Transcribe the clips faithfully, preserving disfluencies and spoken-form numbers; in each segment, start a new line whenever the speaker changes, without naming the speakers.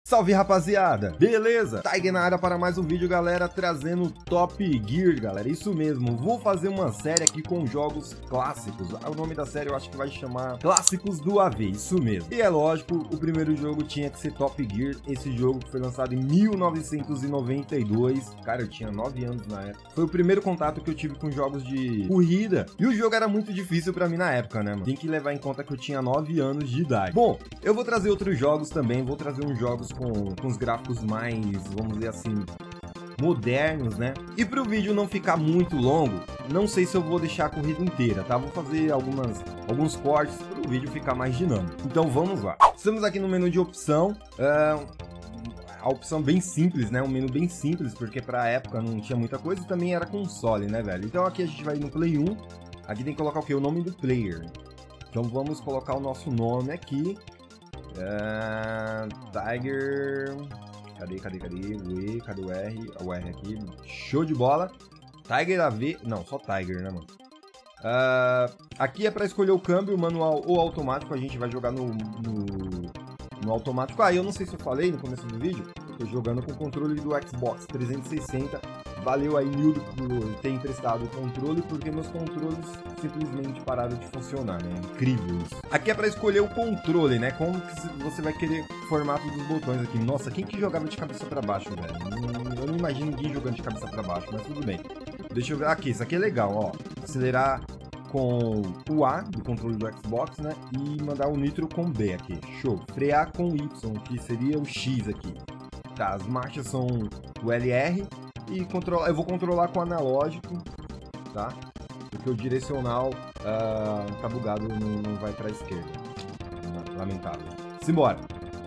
Salve rapaziada, beleza? Tiger na área para mais um vídeo, galera, trazendo Top Gear, galera, isso mesmo, vou fazer uma série aqui com jogos clássicos, o nome da série eu acho que vai chamar Clássicos do A V, isso mesmo. E é lógico, o primeiro jogo tinha que ser Top Gear, esse jogo que foi lançado em mil novecentos e noventa e dois, cara, eu tinha nove anos na época, foi o primeiro contato que eu tive com jogos de corrida, e o jogo era muito difícil pra mim na época, né, mano? Tem que levar em conta que eu tinha nove anos de idade. Bom, eu vou trazer outros jogos também, vou trazer uns jogos Com, com os gráficos mais, vamos dizer assim, modernos, né? E para o vídeo não ficar muito longo, não sei se eu vou deixar a corrida inteira, tá? Vou fazer algumas, alguns cortes para o vídeo ficar mais dinâmico. Então vamos lá. Estamos aqui no menu de opção. Uh, a opção bem simples, né? Um menu bem simples, porque para a época não tinha muita coisa e também era console, né, velho? Então aqui a gente vai no Play um. Aqui tem que colocar o quê? O nome do player. Então vamos colocar o nosso nome aqui. Uh, Tiger, cadê, cadê, cadê, o E, cadê o R, o R aqui, show de bola, Tiger A V, não, só Tiger, né, mano, uh, aqui é pra escolher o câmbio, manual ou automático, a gente vai jogar no, no, no automático, ah, eu não sei se eu falei no começo do vídeo, eu tô jogando com o controle do Xbox trezentos e sessenta, valeu aí Nildo por ter emprestado o controle, porque meus controles simplesmente pararam de funcionar, né? Incrível isso. Aqui é para escolher o controle, né? Como que você vai querer o formato dos botões aqui. Nossa, quem que jogava de cabeça para baixo, velho? Eu não imagino ninguém jogando de cabeça para baixo, mas tudo bem. Deixa eu ver. Aqui, isso aqui é legal, ó. Acelerar com o A do controle do Xbox, né? E mandar o nitro com B aqui. Show. Frear com Y, que seria o X aqui. Tá, as marchas são o L R. E controlar, eu vou controlar com o analógico, tá? Porque o direcional uh, tá bugado, não, não vai pra esquerda. Lamentável. Simbora.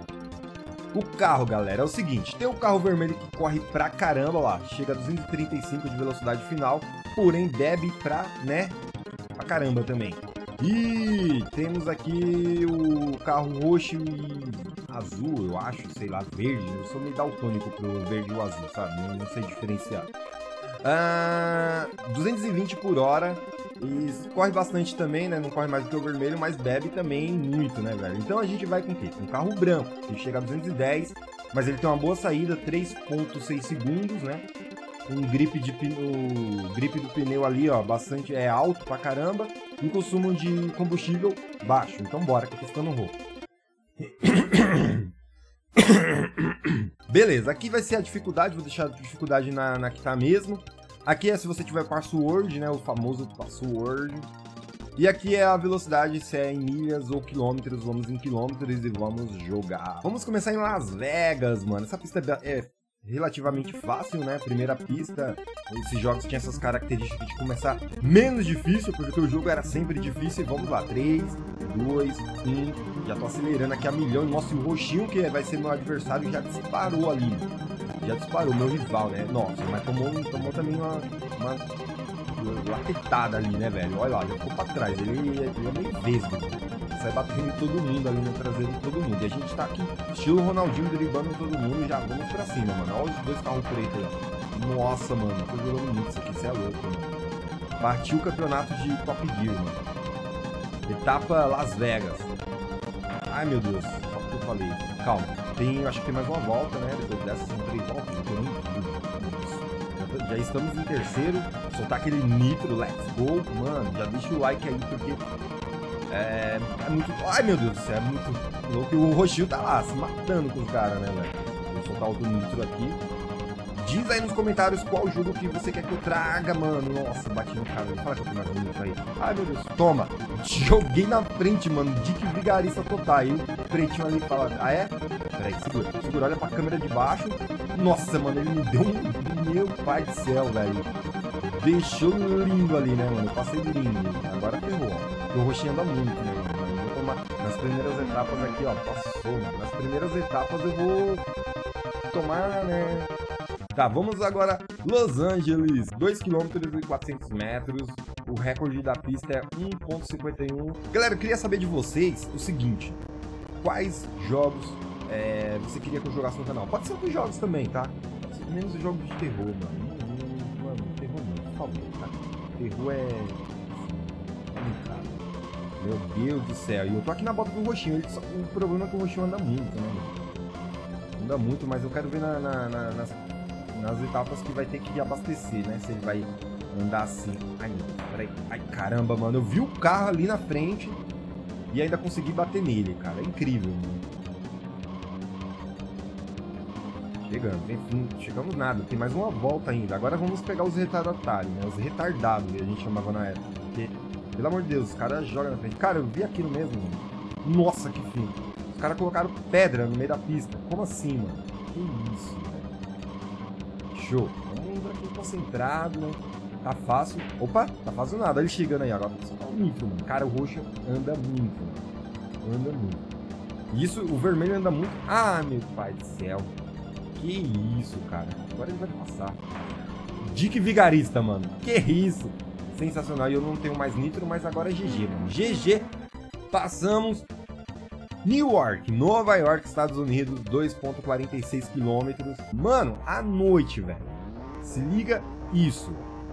O carro, galera, é o seguinte. Tem o carro vermelho que corre pra caramba, lá. Chega a duzentos e trinta e cinco de velocidade final. Porém, bebe pra, né? Pra caramba também. E temos aqui o carro roxo e azul, eu acho, sei lá, verde. Eu sou meio daltônico pro verde e o azul, sabe? Não, não sei diferenciar. Ah, duzentos e vinte por hora. E corre bastante também, né? Não corre mais do que o vermelho, mas bebe também muito, né, velho? Então a gente vai com o quê? Com um carro branco, que chega a duzentos e dez, mas ele tem uma boa saída, três ponto seis segundos, né? Um grip, de, o grip do pneu ali, ó, bastante, é alto pra caramba. E um consumo de combustível baixo. Então bora, que eu tô ficando rouco. Beleza, aqui vai ser a dificuldade, vou deixar a dificuldade na, na que tá mesmo. Aqui é se você tiver password, né, o famoso password. E aqui é a velocidade, se é em milhas ou quilômetros, vamos em quilômetros e vamos jogar. Vamos começar em Las Vegas, mano, essa pista é relativamente fácil, né, primeira pista. Esses jogos tinham essas características de começar menos difícil, porque o jogo era sempre difícil. Vamos lá, três, dois, um, já tô acelerando aqui a milhão. Nossa, e o roxinho, que vai ser meu adversário, já disparou ali, já disparou, meu rival, né, nossa, mas tomou, tomou também uma, uma laquetada ali, né, velho, olha lá, já ficou pra trás, ele, ele é meio vesgo, sai batendo em todo mundo ali no traseiro de todo mundo. E a gente tá aqui, estilo Ronaldinho, driblando todo mundo e já vamos pra cima, mano. Olha os dois carros pretos aí, ó. Nossa, mano, tô jogando muito isso aqui, isso é louco, mano. Partiu o campeonato de Top Gear, mano. Etapa Las Vegas. Ai, meu Deus, só o que eu falei. Calma, tem, acho que tem mais uma volta, né? Depois dessas são três voltas, não tem nem tudo. Já estamos em terceiro, soltar aquele nitro, let's go. Mano, já deixa o like aí, porque... É, é muito... Ai, meu Deus do céu, é muito louco. E o roxinho tá lá, se matando com os caras, né, velho? Vou soltar outro nitro aqui. Diz aí nos comentários qual jogo que você quer que eu traga, mano. Nossa, bati no cara. Fala que eu tenho mais um nitro aí. Ai, meu Deus. Toma. Joguei na frente, mano. Dick vigarista total. Aí o pretinho ali fala... Ah, é? Peraí, segura. Segura, olha pra câmera de baixo. Nossa, mano, ele me deu um... Meu pai do céu, velho. Deixou lindo ali, né, mano? Eu passei lindo. Agora ferrou, ó. O roxinho anda muito, né, mano? Vou tomar... Nas primeiras etapas aqui, ó, passou, mano. Nas primeiras etapas eu vou tomar, né? Tá, vamos agora. Los Angeles, dois quilômetros e quatrocentos metros. O recorde da pista é um ponto cinquenta e um. Galera, eu queria saber de vocês o seguinte: quais jogos é, você queria que eu jogasse no canal? Pode ser outros jogos também, tá? Menos jogos de terror, mano. Mano, terror não, por favor, tá? Terror é... Meu Deus do céu, e eu tô aqui na bota do roxinho. Ele só... O problema é que o roxinho anda muito, né? anda muito, mas eu quero ver na, na, na, nas, nas etapas que vai ter que abastecer, né? Se ele vai andar assim. Ai, meu Deus, peraí. Ai, caramba, mano. Eu vi o carro ali na frente e ainda consegui bater nele, cara. É incrível, mano. Chegando, enfim, chegamos nada. Tem mais uma volta ainda. Agora vamos pegar os retardatários, né? Os retardados que a gente chamava na época. Porque, pelo amor de Deus, os caras jogam na frente. Cara, eu vi aquilo mesmo, mano. Nossa, que fim. Os caras colocaram pedra no meio da pista. Como assim, mano? Que isso, velho. Show. Vamos aqui concentrado, né? Tá fácil. Opa, tá fácil nada. Olha ele chegando aí agora. Só tá um nitro, mano. Cara, o roxo anda muito, mano. Anda muito. Isso, o vermelho anda muito. Ah, meu pai do céu. Que isso, cara. Agora ele vai passar. Dick Vigarista, mano. Que isso. Sensacional. E eu não tenho mais nitro, mas agora é G G, mano. G G. Passamos. Newark, Nova York, Estados Unidos, dois vírgula quarenta e seis quilômetros. Mano, à noite, velho. Se liga isso.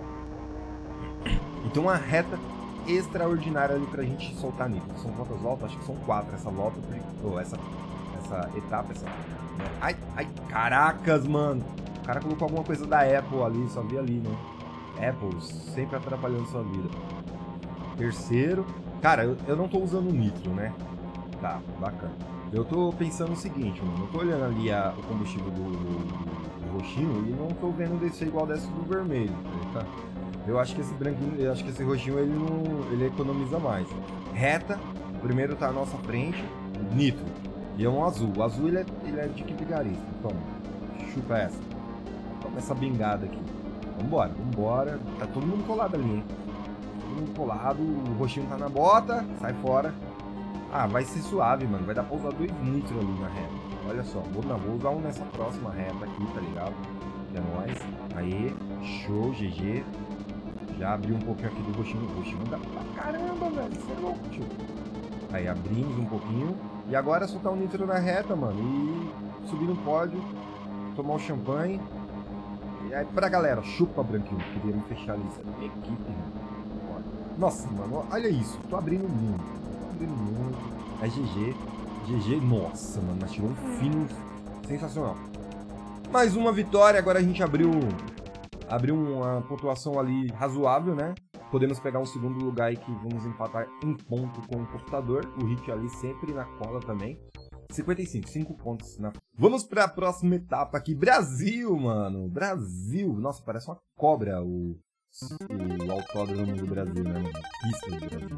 Então uma reta extraordinária ali pra gente soltar nitro. São quantas voltas? Acho que são quatro essa volta. Ou essa, essa etapa, essa... Ai, ai, caracas, mano. O cara colocou alguma coisa da Apple ali, só vi ali, né? Apple, sempre atrapalhando sua vida. Terceiro. Cara, eu, eu não tô usando nitro, né? Tá, bacana. Eu tô pensando o seguinte, mano. Eu tô olhando ali a, o combustível do, do, do roxinho e não tô vendo descer igual desse do vermelho, tá? Eu acho que esse branquinho, eu acho que esse roxinho ele não, ele economiza mais. Reta, o primeiro tá à nossa frente, nitro. E é um azul. O azul ele é, ele é de que vigarista. Toma, chupa essa. Toma essa bengada aqui. Vambora, vambora. Tá todo mundo colado ali, hein? Todo mundo colado, o roxinho tá na bota, sai fora. Ah, vai ser suave, mano. Vai dar pra usar dois nitros ali na reta. Olha só, vou, não, vou usar um nessa próxima reta aqui, tá ligado? É nóis. Aí, show, G G. Já abri um pouquinho aqui do roxinho. O roxinho dá pra caramba, velho. Isso é louco, tio. Aí abrimos um pouquinho. E agora é soltar um nitro na reta, mano. E subir no pódio. Tomar um champanhe. E aí pra galera, chupa, branquinho. Queria me fechar ali. Isso é minha equipe, mano. Nossa, mano, olha isso. Tô abrindo muito. Tô abrindo muito. É G G. G G. Nossa, mano. Mas tirou um fino sensacional. Mais uma vitória. Agora a gente abriu... Abriu uma pontuação ali razoável, né? Podemos pegar um segundo lugar aí que vamos empatar em ponto com o computador. O Hit ali sempre na cola também. cinquenta e cinco, cinco pontos na... Vamos para a próxima etapa aqui. Brasil, mano. Brasil. Nossa, parece uma cobra o, o autódromo do Brasil, né? Pista do Brasil.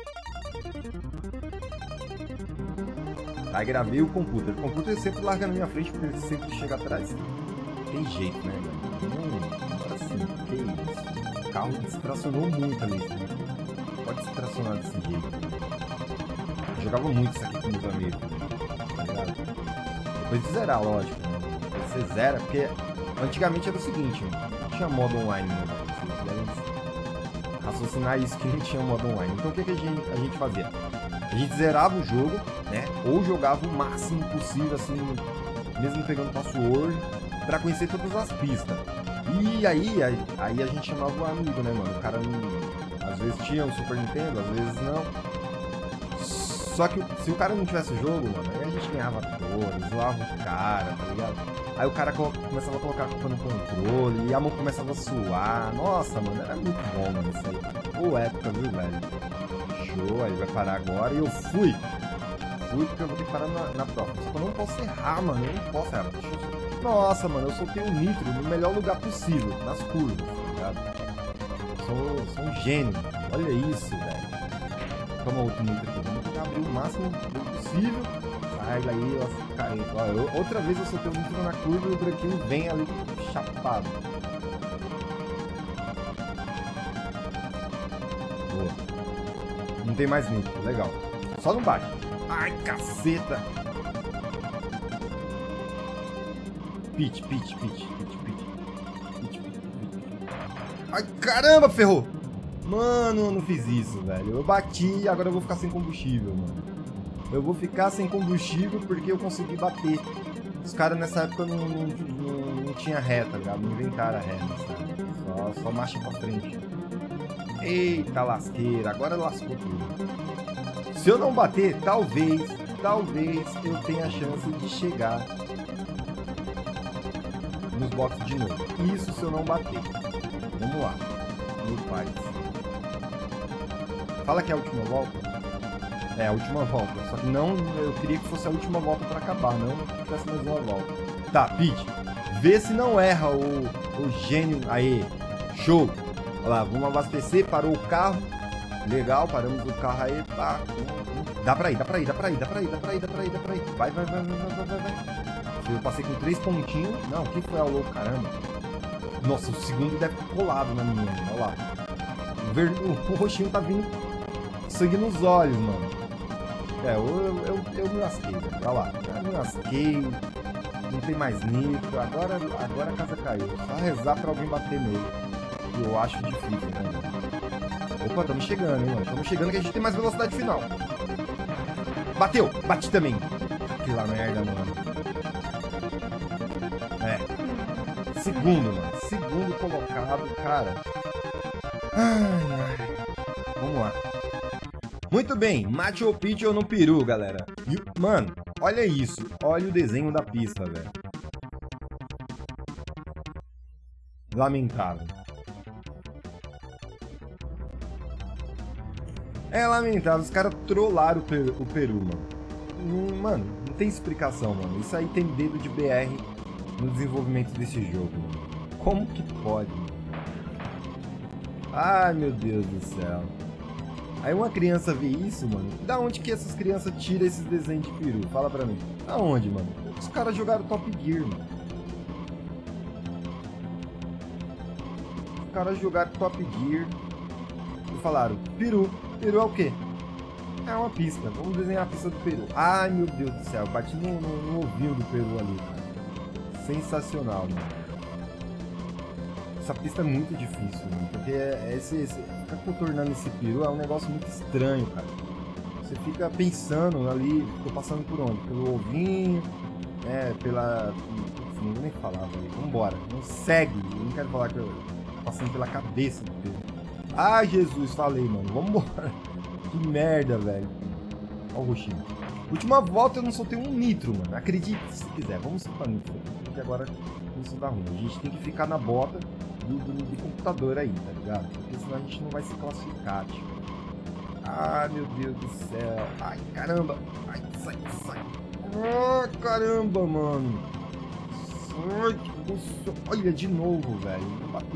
Aí gravei o computer. O computer sempre larga na minha frente porque ele sempre chega atrás. Tem jeito, né, galera? Hum, assim, que isso? O carro distracionou muito ali. Né? Pode distracionar desse jeito. Eu jogava muito isso aqui com meus amigos. Tá ligado? Depois de zerar, lógico. Né? Você zera, porque antigamente era o seguinte: não tinha modo online. Né? Vocês devem raciocinar isso que não tinha modo online. Então o que, que a, gente, a gente fazia? A gente zerava o jogo, né? Ou jogava o máximo possível, assim, mesmo pegando password, pra conhecer todas as pistas. E aí, aí, aí a gente chamava o amigo, né, mano? O cara não, às vezes tinha o Super Nintendo, às vezes não. Só que se o cara não tivesse o jogo, mano, aí a gente ganhava torres, zoava o cara, tá ligado? Aí o cara começava a colocar a culpa no controle, e a mão começava a suar. Nossa, mano, era muito bom, mano, isso aí. Pô, época, viu, velho? Show, aí vai parar agora. E eu fui. Fui porque eu vou ter que parar na, na próxima. Só que eu não posso errar, mano. Eu não posso errar. Deixa eu... Nossa, mano, eu soltei o nitro no melhor lugar possível, nas curvas, tá ligado? Sou, sou um gênio. Olha isso, velho. Toma outro nitro aqui. Vamos tentar abrir o máximo possível. Sai daí, ó, caindo. Ó, eu, outra vez eu soltei o nitro na curva e o branquinho vem ali chapado. Boa. Não tem mais nitro, legal. Só não bate. Ai, caceta. Pitch, pitch, pitch, pitch, pitch. Pitch, pitch, pitch. Ai, caramba, ferrou. Mano, eu não fiz isso, velho. Eu bati e agora eu vou ficar sem combustível, mano. Eu vou ficar sem combustível porque eu consegui bater. Os caras nessa época não, não, não, não tinha reta, ligado? Não inventaram a reta, sabe? Só, só marcha pra frente. Eita lasqueira, agora lascou tudo. Se eu não bater, talvez, talvez eu tenha a chance de chegar boxes de novo. Isso se eu não bater. Vamos lá. Meu pai. Fala que é a última volta. É, a última volta. Só que não, eu queria que fosse a última volta pra acabar, não que tivesse mais uma volta. Tá, Pete. Vê se não erra o, o gênio. Aê, show. Olha lá, vamos abastecer, parou o carro. Legal, paramos o carro aí. Pá. Dá pra ir, dá pra ir, dá pra ir, dá pra ir, dá pra ir, dá pra ir, dá pra ir. Vai, vai, vai, vai, vai, vai, vai. Eu passei com três pontinhos. Não, quem foi ao louco, caramba? Nossa, o segundo deve ter colado na minha. Olha lá. O, ver... o roxinho tá vindo sangue nos olhos, mano. É, eu, eu, eu, eu me lasquei, velho. Olha lá. Eu me lasquei. Não tem mais nitro. Agora, agora a casa caiu. Só rezar pra alguém bater nele. Eu acho difícil, né? Opa, estamos chegando, hein, mano. Estamos chegando que a gente tem mais velocidade final. Bateu! Bati também. Que lá merda, mano. É. Segundo, mano. Segundo colocado, cara. Ai, ai. Vamos lá. Muito bem. Machu Picchu no peru, galera. E, mano, olha isso. Olha o desenho da pista, velho. Lamentável. É lamentável, os caras trollaram o Peru, o Peru, mano. Mano, não tem explicação, mano. Isso aí tem dedo de B R no desenvolvimento desse jogo, mano. Como que pode, mano? Ai, meu Deus do céu. Aí uma criança vê isso, mano. Da onde que essas crianças tiram esses desenhos de peru? Fala pra mim. Da onde, mano? Os caras jogaram Top Gear, mano. Os caras jogaram Top Gear e falaram, peru. Peru é o quê? É uma pista. Vamos desenhar a pista do peru. Ai, meu Deus do céu. Bati no, no, no ovinho do peru ali, cara. Sensacional, mano. Essa pista é muito difícil, mano. Porque esse, esse, ficar contornando esse peru é um negócio muito estranho, cara. Você fica pensando ali, tô passando por onde? Pelo ovinho, né? Pela... Enfim, não vou nem falar, velho. Vambora. Não segue. Eu não quero falar que eu tô passando pela cabeça do peru. Ah, Jesus, falei, mano. Vambora. Que merda, velho. Olha o roxinho. Última volta eu não soltei um nitro, mano. Acredite se quiser. Vamos soltar nitro. Porque agora isso dá ruim. A gente tem que ficar na bota do, do, do computador aí, tá ligado? Porque senão a gente não vai se classificar, tio. Ah, meu Deus do céu. Ai, caramba. Ai, sai, sai. Ah, caramba, mano. Ai, nossa. Olha, de novo, velho. Eu bati.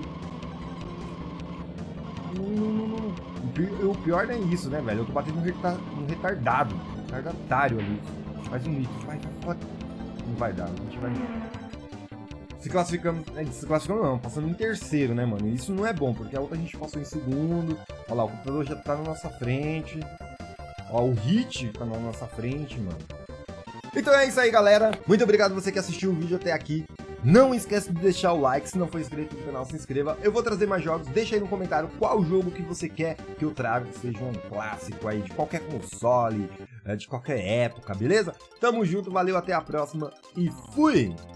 Não, não, não, não. O pior não é isso, né, velho? Eu tô batendo no, retar... no retardado. Retardatário ali. Mais um nitro. Vai, vai, vai. Não vai dar. A gente vai... Se classificamos... Se classificamos não. Passando em terceiro, né, mano? Isso não é bom, porque a outra a gente passou em segundo. Olha lá, o computador já tá na nossa frente. Ó, o hit tá na nossa frente, mano. Então é isso aí, galera. Muito obrigado você que assistiu o vídeo até aqui. Não esquece de deixar o like, se não for inscrito no canal, se inscreva. Eu vou trazer mais jogos, deixa aí no comentário qual jogo que você quer que eu traga, que seja um clássico aí, de qualquer console, de qualquer época, beleza? Tamo junto, valeu, até a próxima e fui!